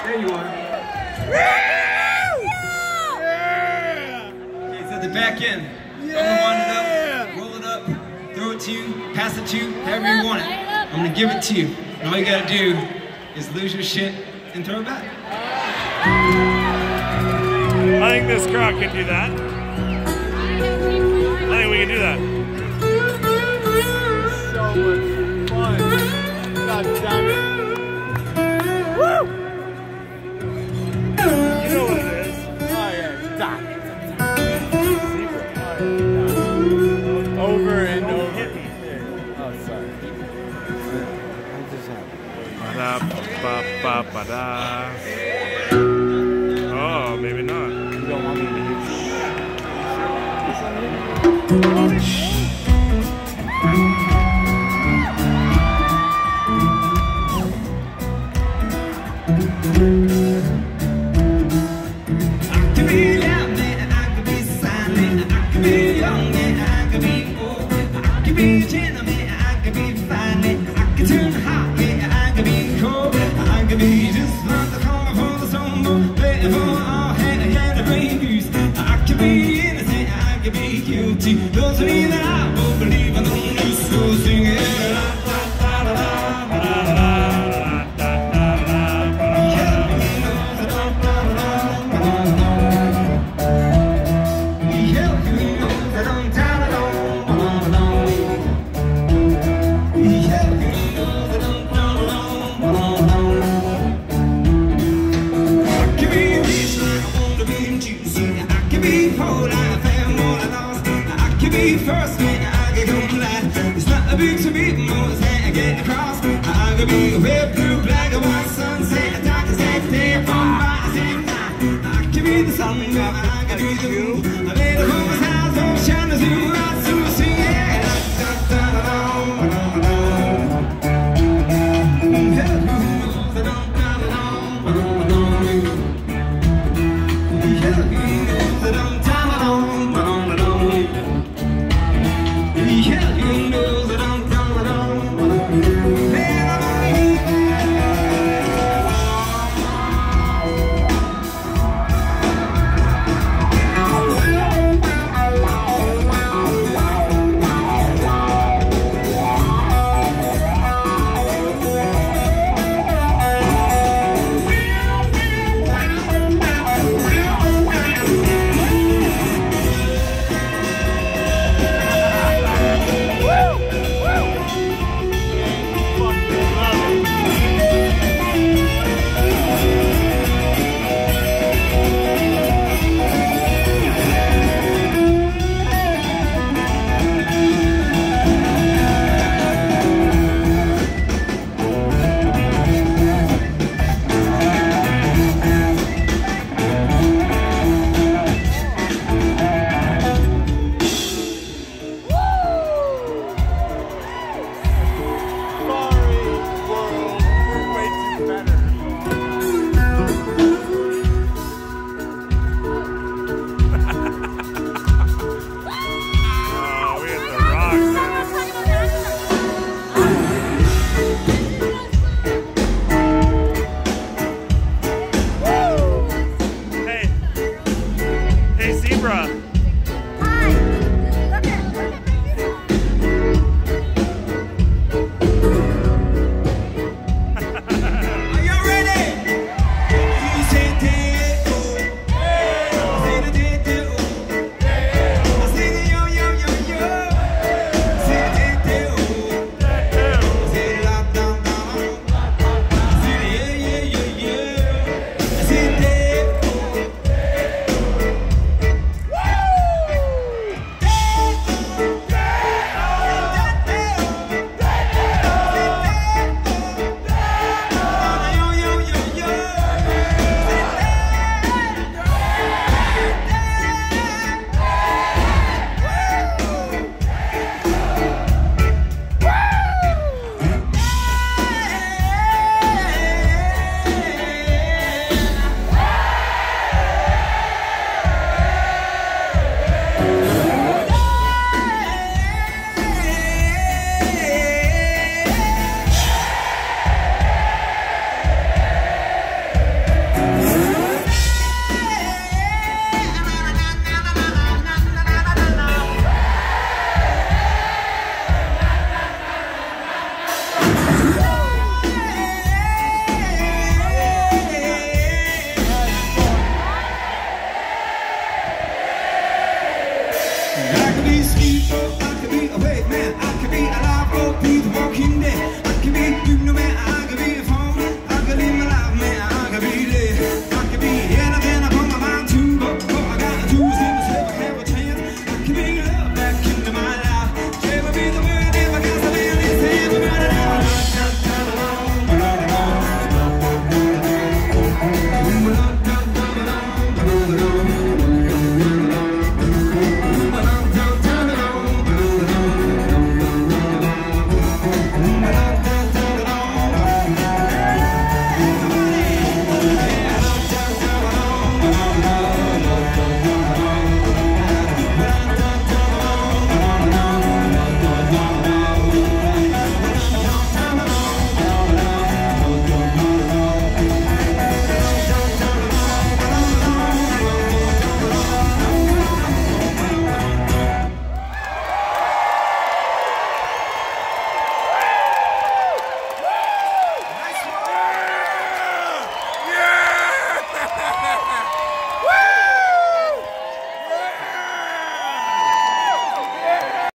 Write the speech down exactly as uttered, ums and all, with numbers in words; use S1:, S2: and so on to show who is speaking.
S1: There you are.
S2: Yeah!
S1: Okay, it's at the back end. Yeah! I'm gonna wind it up, roll it up, throw it to you, pass it to you, however you want it. I'm gonna give it to you. And all you gotta do is lose your shit and throw it back.
S2: I think this crowd can do that. I think we can do that.
S3: So much fun. God damn it. Woo! You know what it is. Oh yeah, stop. Over and over. Oh, sorry. I'm just happy.
S2: Ba-da-ba-ba-ba-da. Oh, maybe not.
S3: You don't want me to hit
S1: I could be loud, man, I could be silent, I could be young, man, I could be old, I could be gentle, man, I could be violent, I could turn hot, yeah, I could be cold, I could be just like the corner for the stone, play for all hand, hand of rain. I could be innocent, I could be guilty. Those of me that I won't believe in the news, so sing it. First man, I can come last. It's not a big to beat, no, it's not a get across. I could be red, blue, black, or white, sunset, dark as that day, from by the same time. I could be the sun, I could be the moon.